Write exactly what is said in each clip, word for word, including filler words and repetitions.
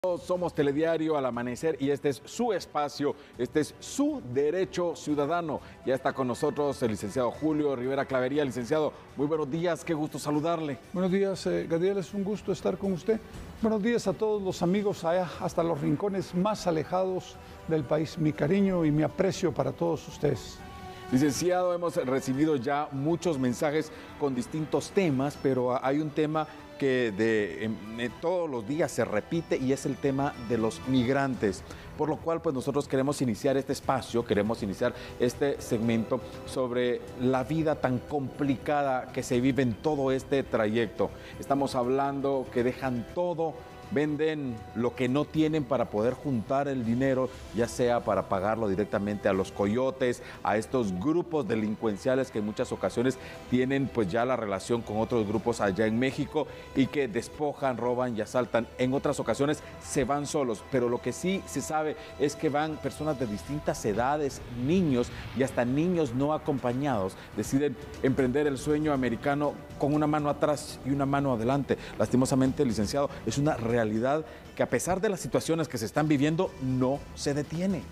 Somos Telediario al Amanecer y este es su espacio, este es su derecho ciudadano. Ya está con nosotros el licenciado Julio Rivera Clavería. Licenciado, muy buenos días, qué gusto saludarle. Buenos días, eh, Gadiel, es un gusto estar con usted. Buenos días a todos los amigos allá, hasta los rincones más alejados del país. Mi cariño y mi aprecio para todos ustedes. Licenciado, hemos recibido ya muchos mensajes con distintos temas, pero hay un tema que de, de todos los días se repite y es el tema de los migrantes. Por lo cual, pues nosotros queremos iniciar este espacio, queremos iniciar este segmento sobre la vida tan complicada que se vive en todo este trayecto. Estamos hablando que dejan todo, venden lo que no tienen para poder juntar el dinero, ya sea para pagarlo directamente a los coyotes, a estos grupos delincuenciales que en muchas ocasiones tienen pues ya la relación con otros grupos allá en México y que despojan, roban y asaltan. En otras ocasiones se van solos, pero lo que sí se sabe es que van personas de distintas edades, niños y hasta niños no acompañados, deciden emprender el sueño americano con una mano atrás y una mano adelante. Lastimosamente, licenciado, es una realidad realidad que a pesar de las situaciones que se están viviendo no se detiene.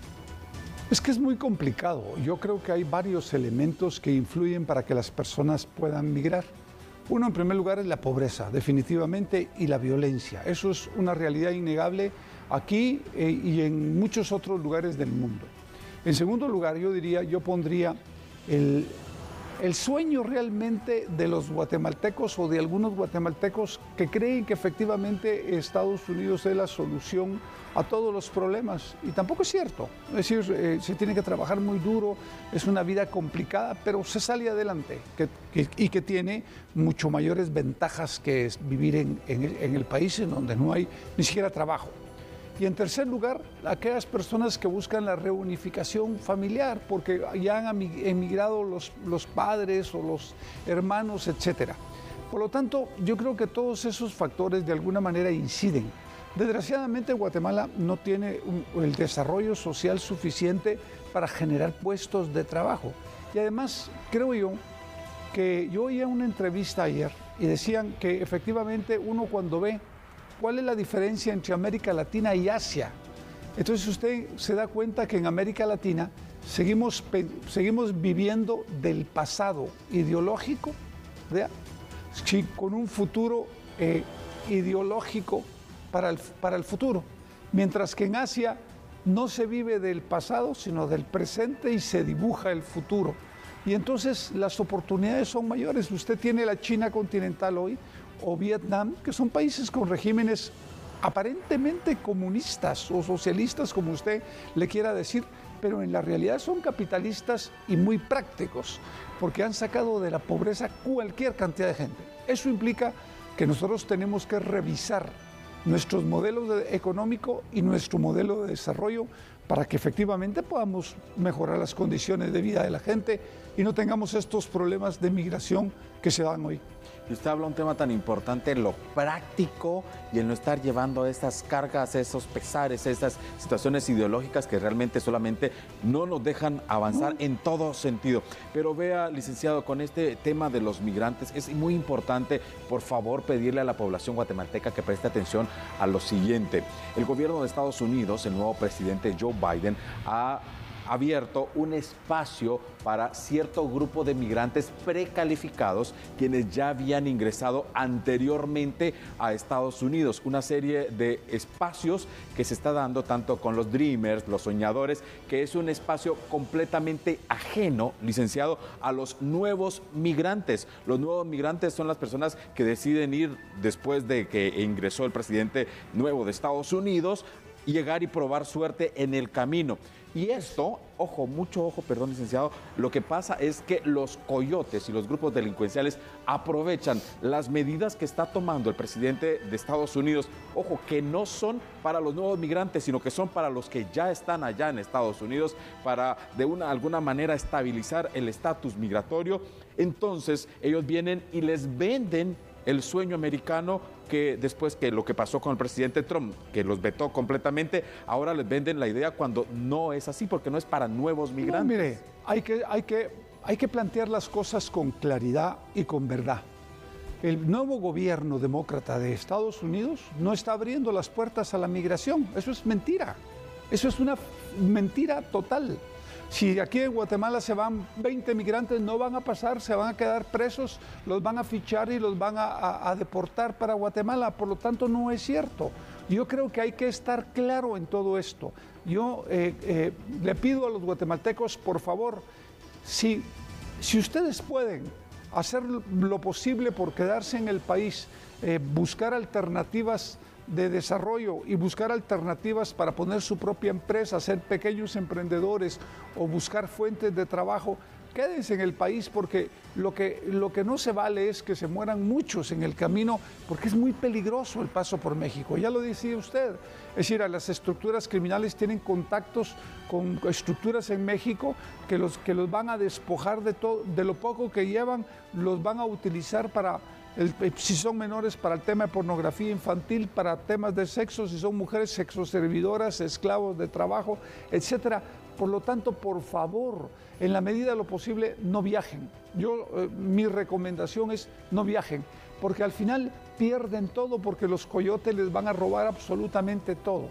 Es que es muy complicado. Yo creo que hay varios elementos que influyen para que las personas puedan migrar. Uno, en primer lugar, es la pobreza, definitivamente, y la violencia. Eso es una realidad innegable aquí eh, y en muchos otros lugares del mundo. En segundo lugar, yo diría, yo pondría el El sueño realmente de los guatemaltecos o de algunos guatemaltecos que creen que efectivamente Estados Unidos es la solución a todos los problemas. Y tampoco es cierto. Es decir, eh, se tiene que trabajar muy duro, es una vida complicada, pero se sale adelante que, que, y que tiene mucho mayores ventajas que es vivir en, en, el, en el país en donde no hay ni siquiera trabajo. Y en tercer lugar, aquellas personas que buscan la reunificación familiar, porque ya han emigrado los, los padres o los hermanos, etcétera. Por lo tanto, yo creo que todos esos factores de alguna manera inciden. Desgraciadamente, Guatemala no tiene un, el desarrollo social suficiente para generar puestos de trabajo. Y además, creo yo que yo oía una entrevista ayer y decían que efectivamente uno cuando ve ¿cuál es la diferencia entre América Latina y Asia? Entonces usted se da cuenta que en América Latina seguimos, seguimos viviendo del pasado ideológico, ¿verdad? Sí, con un futuro eh, ideológico para el, para el futuro. Mientras que en Asia no se vive del pasado, sino del presente y se dibuja el futuro. Y entonces las oportunidades son mayores. Usted tiene la China continental hoy, o Vietnam, que son países con regímenes aparentemente comunistas o socialistas, como usted le quiera decir, pero en la realidad son capitalistas y muy prácticos, porque han sacado de la pobreza cualquier cantidad de gente. Eso implica que nosotros tenemos que revisar nuestros modelos de económico y nuestro modelo de desarrollo para que efectivamente podamos mejorar las condiciones de vida de la gente y no tengamos estos problemas de migración que se dan hoy. Y usted habla un tema tan importante, lo práctico y el no estar llevando esas cargas, esos pesares, esas situaciones ideológicas que realmente solamente no nos dejan avanzar en todo sentido. Pero vea, licenciado, con este tema de los migrantes es muy importante, por favor, pedirle a la población guatemalteca que preste atención a lo siguiente. El gobierno de Estados Unidos, el nuevo presidente Joe Biden, ha abierto un espacio para cierto grupo de migrantes precalificados quienes ya habían ingresado anteriormente a Estados Unidos. Una serie de espacios que se está dando tanto con los Dreamers, los soñadores, que es un espacio completamente ajeno, licenciado, a los nuevos migrantes. Los nuevos migrantes son las personas que deciden ir después de que ingresó el presidente nuevo de Estados Unidos y llegar y probar suerte en el camino. Y esto, ojo, mucho ojo, perdón, licenciado, lo que pasa es que los coyotes y los grupos delincuenciales aprovechan las medidas que está tomando el presidente de Estados Unidos, ojo, que no son para los nuevos migrantes, sino que son para los que ya están allá en Estados Unidos, para de una alguna manera estabilizar el estatus migratorio. Entonces, ellos vienen y les venden el sueño americano, que después que lo que pasó con el presidente Trump, que los vetó completamente, ahora les venden la idea cuando no es así, porque no es para nuevos migrantes. No, mire, hay que, hay que, hay que plantear las cosas con claridad y con verdad. el nuevo gobierno demócrata de Estados Unidos no está abriendo las puertas a la migración. Eso es mentira. Eso es una mentira total. Si aquí en Guatemala se van veinte migrantes, no van a pasar, se van a quedar presos, los van a fichar y los van a, a, a deportar para Guatemala. Por lo tanto, no es cierto. Yo creo que hay que estar claro en todo esto. Yo eh, eh, le pido a los guatemaltecos, por favor, si, si ustedes pueden hacer lo posible por quedarse en el país, eh, buscar alternativas de desarrollo y buscar alternativas para poner su propia empresa, ser pequeños emprendedores o buscar fuentes de trabajo, quédense en el país, porque lo que, lo que no se vale es que se mueran muchos en el camino, porque es muy peligroso el paso por México. Ya lo decía usted, es decir, a las estructuras criminales tienen contactos con estructuras en México que los, que los van a despojar de, todo, de lo poco que llevan, los van a utilizar para... El, si son menores, para el tema de pornografía infantil, para temas de sexo, si son mujeres, sexoservidoras, esclavos de trabajo, etcétera. Por lo tanto, por favor, en la medida de lo posible, no viajen. Yo, eh, mi recomendación es no viajen, porque al final pierden todo, porque los coyotes les van a robar absolutamente todo.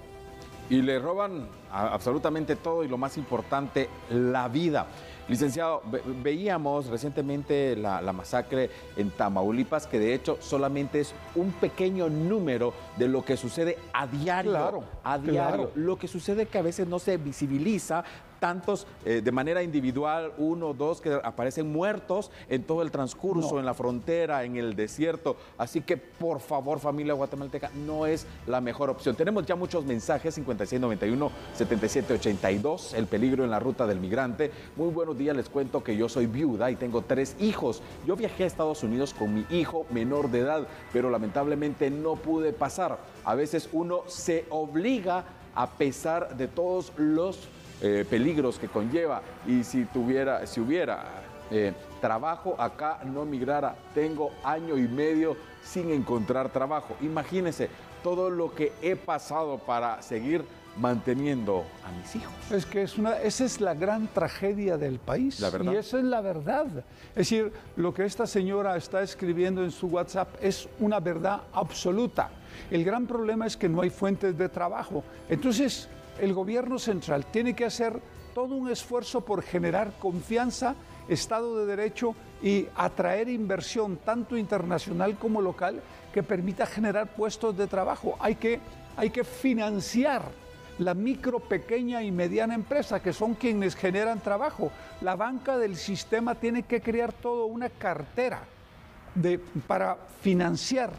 Y le roban a, absolutamente todo, y lo más importante, la vida. Licenciado, ve, veíamos recientemente la, la masacre en Tamaulipas, que de hecho solamente es un pequeño número de lo que sucede a diario. Claro, a diario. claro. Lo que sucede que a veces no se visibiliza, tantos eh, de manera individual, uno, dos, que aparecen muertos en todo el transcurso, No. en la frontera, en el desierto. Así que, por favor, familia guatemalteca, no es la mejor opción. Tenemos ya muchos mensajes, cincuenta y seis noventa y uno, setenta y siete ochenta y dos, el peligro en la ruta del migrante. Muy buenos días, les cuento que yo soy viuda y tengo tres hijos. Yo viajé a Estados Unidos con mi hijo menor de edad, pero lamentablemente no pude pasar. A veces uno se obliga a pesar de todos los Eh, peligros que conlleva, y si tuviera, si hubiera eh, trabajo acá, no migrara. Tengo año y medio sin encontrar trabajo. Imagínense todo lo que he pasado para seguir manteniendo a mis hijos. Es que es una, esa es la gran tragedia del país. La verdad. Y esa es la verdad. Es decir, lo que esta señora está escribiendo en su WhatsApp es una verdad absoluta. El gran problema es que no hay fuentes de trabajo. Entonces, el gobierno central tiene que hacer todo un esfuerzo por generar confianza, Estado de Derecho y atraer inversión tanto internacional como local que permita generar puestos de trabajo. Hay que, hay que financiar la micro, pequeña y mediana empresa, que son quienes generan trabajo. La banca del sistema tiene que crear toda una cartera de, para financiar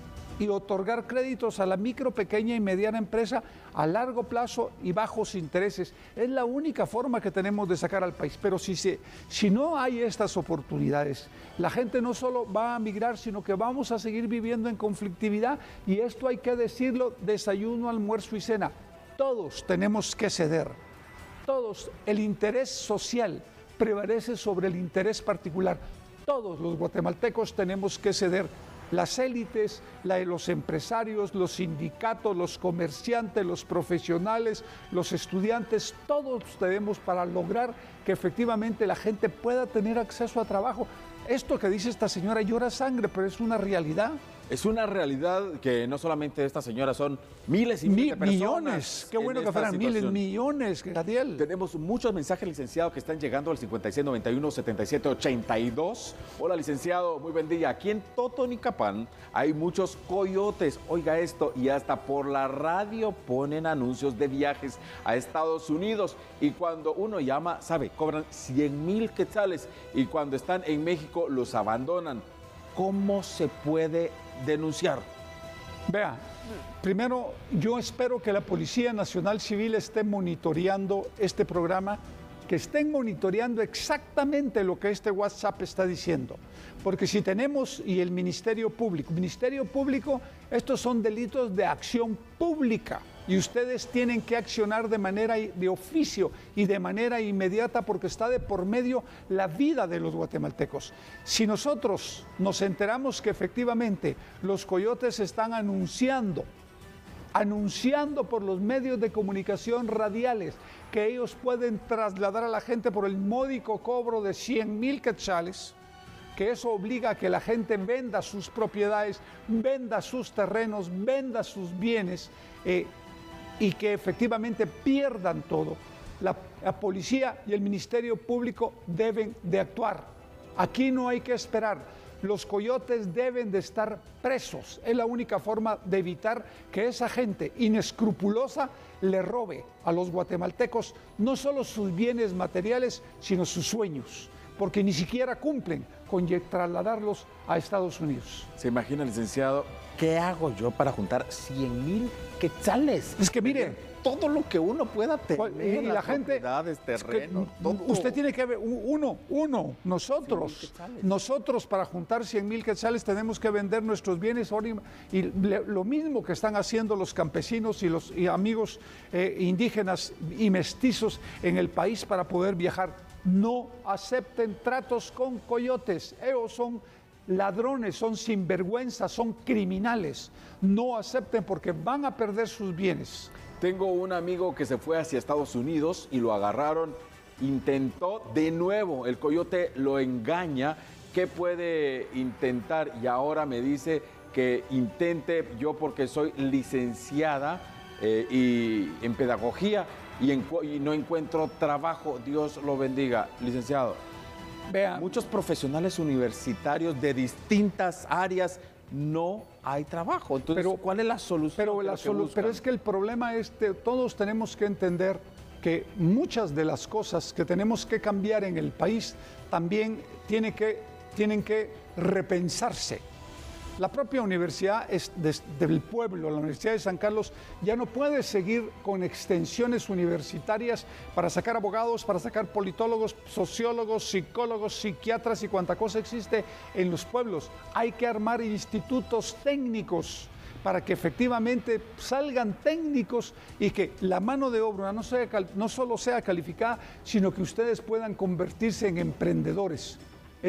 y otorgar créditos a la micro, pequeña y mediana empresa a largo plazo y bajos intereses. Es la única forma que tenemos de sacar al país. Pero si, se, si no hay estas oportunidades, la gente no solo va a migrar, sino que vamos a seguir viviendo en conflictividad. Y esto hay que decirlo: desayuno, almuerzo y cena. Todos tenemos que ceder. Todos. El interés social prevalece sobre el interés particular. Todos los guatemaltecos tenemos que ceder. Las élites, la, los empresarios, los sindicatos, los comerciantes, los profesionales, los estudiantes, todos tenemos para lograr que efectivamente la gente pueda tener acceso a trabajo. Esto que dice esta señora llora sangre, pero es una realidad. Es una realidad que no solamente esta señora, son miles y miles Mi, de personas. Millones, qué bueno que fueran miles, millones, Gadiel. Tenemos muchos mensajes, licenciado, que están llegando al cincuenta y seis noventa y uno, setenta y siete ochenta y dos. Hola, licenciado, muy buen día. Aquí en Totonicapán hay muchos coyotes, oiga esto, y hasta por la radio ponen anuncios de viajes a Estados Unidos. Y cuando uno llama, sabe, cobran cien mil quetzales, y cuando están en México los abandonan. ¿Cómo se puede denunciar? Vea, primero yo espero que la Policía Nacional Civil esté monitoreando este programa, que estén monitoreando exactamente lo que este WhatsApp está diciendo. Porque si tenemos, y el Ministerio Público, Ministerio Público, estos son delitos de acción pública. Y ustedes tienen que accionar de manera de oficio y de manera inmediata, porque está de por medio la vida de los guatemaltecos. Si nosotros nos enteramos que efectivamente los coyotes están anunciando, anunciando por los medios de comunicación radiales que ellos pueden trasladar a la gente por el módico cobro de cien mil quetzales, que eso obliga a que la gente venda sus propiedades, venda sus terrenos, venda sus bienes eh, y que efectivamente pierdan todo. La, la policía y el Ministerio Público deben de actuar. Aquí no hay que esperar. Los coyotes deben de estar presos. Es la única forma de evitar que esa gente inescrupulosa le robe a los guatemaltecos no solo sus bienes materiales, sino sus sueños, porque ni siquiera cumplen con trasladarlos a Estados Unidos. ¿Se imagina, licenciado, qué hago yo para juntar cien mil quetzales? Es que mire, todo lo que uno pueda tener, y la gente, propiedades, terrenos, es que todo. Usted tiene que ver, uno, uno, nosotros, nosotros para juntar cien mil quetzales tenemos que vender nuestros bienes y lo mismo que están haciendo los campesinos y los y amigos eh, indígenas y mestizos en el país para poder viajar. No acepten tratos con coyotes, ellos son ladrones, son sinvergüenzas, son criminales. No acepten porque van a perder sus bienes. Tengo un amigo que se fue hacia Estados Unidos y lo agarraron, intentó de nuevo, el coyote lo engaña. ¿Qué puede intentar? Y ahora me dice que intente, yo porque soy licenciada eh, y en pedagogía y, en, y no encuentro trabajo. Dios lo bendiga, licenciado. Vea, muchos profesionales universitarios de distintas áreas no hay trabajo. Entonces, pero, ¿cuál es la solución? Pero, la solu pero es que el problema es que todos tenemos que entender que muchas de las cosas que tenemos que cambiar en el país también tiene que, tienen que repensarse. La propia universidad es de, del pueblo, la Universidad de San Carlos, ya no puede seguir con extensiones universitarias para sacar abogados, para sacar politólogos, sociólogos, psicólogos, psiquiatras y cuanta cosa existe en los pueblos. Hay que armar institutos técnicos para que efectivamente salgan técnicos y que la mano de obra no, sea, no solo sea calificada, sino que ustedes puedan convertirse en emprendedores.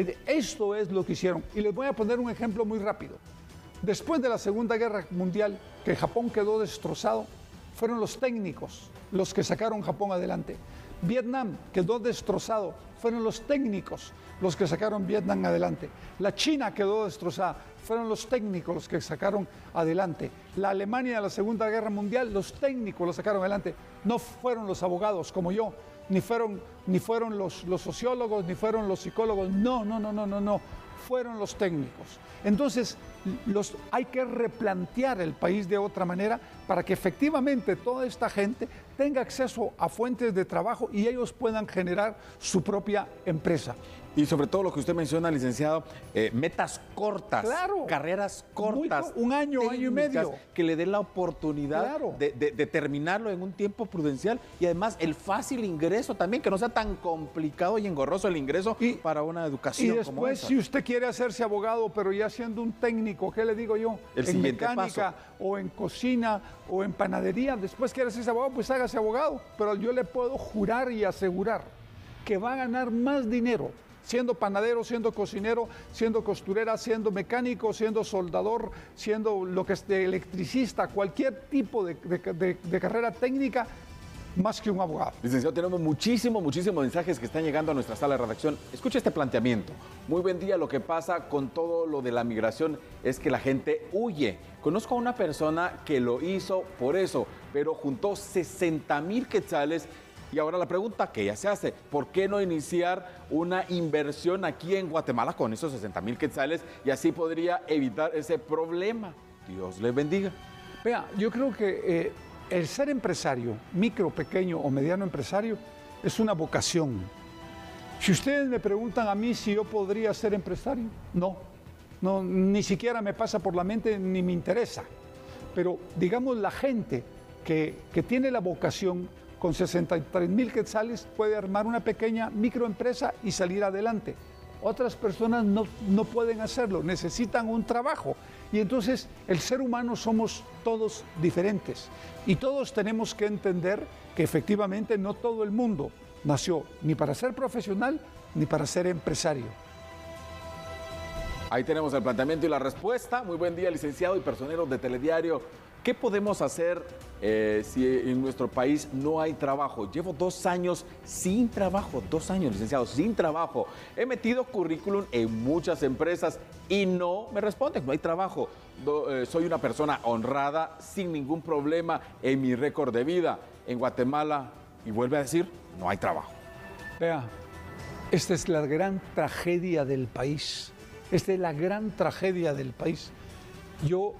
Esto es lo que hicieron. Y les voy a poner un ejemplo muy rápido. Después de la Segunda Guerra Mundial, que Japón quedó destrozado, fueron los técnicos los que sacaron Japón adelante. Vietnam quedó destrozado, fueron los técnicos los que sacaron Vietnam adelante. La China quedó destrozada, fueron los técnicos los que sacaron adelante. La Alemania de la Segunda Guerra Mundial, los técnicos los sacaron adelante. No fueron los abogados como yo, ni fueron, ni fueron los, los sociólogos, ni fueron los psicólogos. No, no, no, no, no, no. Fueron los técnicos. Entonces, los, hay que replantear el país de otra manera para que efectivamente toda esta gente tenga acceso a fuentes de trabajo y ellos puedan generar su propia empresa. Y sobre todo lo que usted menciona, licenciado, eh, metas cortas, claro, carreras cortas. Muy, un año, año y medio. Que le den la oportunidad claro. de, de, de terminarlo en un tiempo prudencial y además el fácil ingreso también, que no sea tan complicado y engorroso el ingreso y, para una educación. Y después, como esa. Si usted quiere hacerse abogado, pero ya siendo un técnico, ¿qué le digo yo? El en siguiente mecánica paso. o en cocina o en panadería, después quiere hacerse abogado, pues hágase abogado. Pero yo le puedo jurar y asegurar que va a ganar más dinero siendo panadero, siendo cocinero, siendo costurera, siendo mecánico, siendo soldador, siendo lo que es de electricista, cualquier tipo de, de, de, de carrera técnica, más que un abogado. Licenciado, tenemos muchísimos, muchísimos mensajes que están llegando a nuestra sala de redacción. Escuche este planteamiento. Muy buen día. Lo que pasa con todo lo de la migración es que la gente huye. Conozco a una persona que lo hizo por eso, pero juntó sesenta mil quetzales. Y ahora la pregunta que ya se hace, ¿por qué no iniciar una inversión aquí en Guatemala con esos sesenta mil quetzales y así podría evitar ese problema? Dios les bendiga. Vea, yo creo que eh, el ser empresario, micro, pequeño o mediano empresario, es una vocación. Si ustedes me preguntan a mí si yo podría ser empresario, no, no, ni siquiera me pasa por la mente ni me interesa. Pero digamos la gente que, que tiene la vocación, con sesenta y tres mil quetzales puede armar una pequeña microempresa y salir adelante. Otras personas no, no pueden hacerlo, necesitan un trabajo. Y entonces el ser humano somos todos diferentes. Y todos tenemos que entender que efectivamente no todo el mundo nació ni para ser profesional ni para ser empresario. Ahí tenemos el planteamiento y la respuesta. Muy buen día, licenciado y personeros de Telediario. ¿Qué podemos hacer eh, si en nuestro país no hay trabajo? Llevo dos años sin trabajo, dos años, licenciado, sin trabajo. He metido currículum en muchas empresas y no me responden, no hay trabajo. Do, eh, soy una persona honrada, sin ningún problema en mi récord de vida. En Guatemala, y vuelve a decir, no hay trabajo. Vea, esta es la gran tragedia del país. Esta es la gran tragedia del país. Yo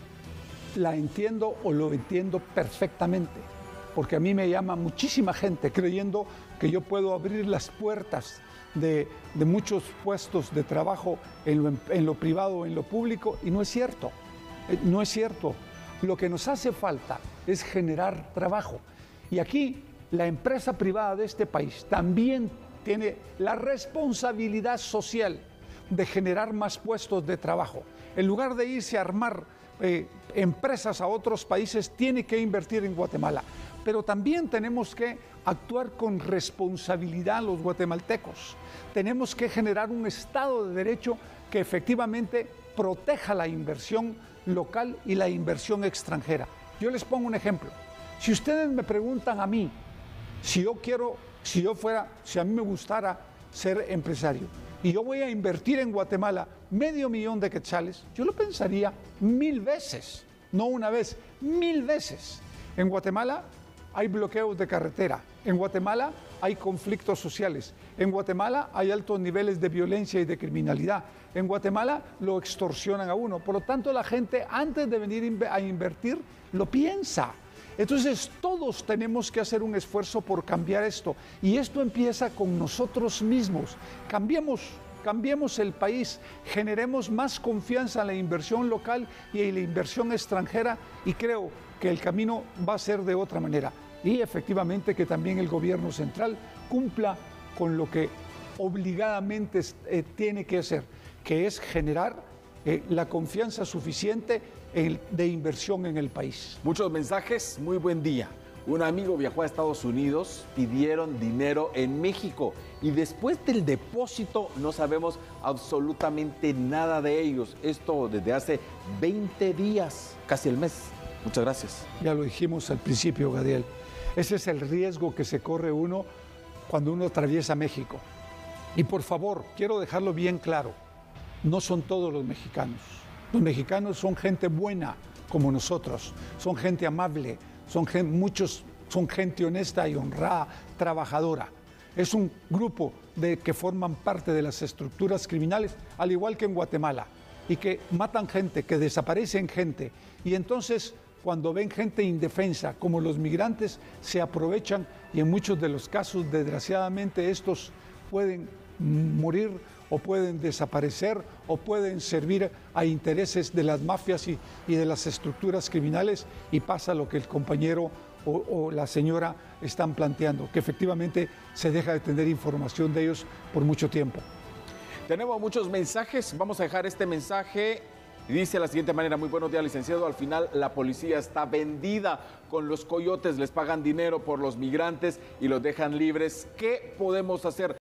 la entiendo o lo entiendo perfectamente, porque a mí me llama muchísima gente creyendo que yo puedo abrir las puertas de, de muchos puestos de trabajo en lo, en lo privado o en lo público, y no es cierto, no es cierto. Lo que nos hace falta es generar trabajo. Y aquí la empresa privada de este país también tiene la responsabilidad social de generar más puestos de trabajo. En lugar de irse a armar eh, empresas a otros países, tiene que invertir en Guatemala. Pero también tenemos que actuar con responsabilidad los guatemaltecos. Tenemos que generar un Estado de Derecho que efectivamente proteja la inversión local y la inversión extranjera. Yo les pongo un ejemplo. Si ustedes me preguntan a mí, si yo quiero, si yo fuera, si a mí me gustara ser empresario y yo voy a invertir en Guatemala medio millón de quetzales, yo lo pensaría mil veces, no una vez, mil veces. En Guatemala hay bloqueos de carretera, en Guatemala hay conflictos sociales, en Guatemala hay altos niveles de violencia y de criminalidad, en Guatemala lo extorsionan a uno, por lo tanto la gente antes de venir a invertir lo piensa. Entonces todos tenemos que hacer un esfuerzo por cambiar esto, y esto empieza con nosotros mismos. Cambiemos, cambiemos el país, generemos más confianza en la inversión local y en la inversión extranjera, y creo que el camino va a ser de otra manera. Y efectivamente que también el gobierno central cumpla con lo que obligadamente eh, tiene que hacer, que es generar eh, la confianza suficiente de inversión en el país. Muchos mensajes, muy buen día. Un amigo viajó a Estados Unidos, pidieron dinero en México y después del depósito no sabemos absolutamente nada de ellos. Esto desde hace veinte días, casi el mes. Muchas gracias. Ya lo dijimos al principio, Gadiel. Ese es el riesgo que se corre uno cuando uno atraviesa México. Y por favor, quiero dejarlo bien claro, no son todos los mexicanos. Los mexicanos son gente buena como nosotros, son gente amable, son gente, muchos son gente honesta y honrada, trabajadora. Es un grupo de, que forman parte de las estructuras criminales, al igual que en Guatemala, y que matan gente, que desaparecen gente. Y entonces, cuando ven gente indefensa, como los migrantes, se aprovechan, y en muchos de los casos, desgraciadamente, estos pueden morir o pueden desaparecer o pueden servir a intereses de las mafias y, y de las estructuras criminales, y pasa lo que el compañero o, o la señora están planteando, que efectivamente se deja de tener información de ellos por mucho tiempo. Tenemos muchos mensajes, vamos a dejar este mensaje. Dice de la siguiente manera: muy buenos días, licenciado. Al final la policía está vendida con los coyotes, les pagan dinero por los migrantes y los dejan libres. ¿Qué podemos hacer?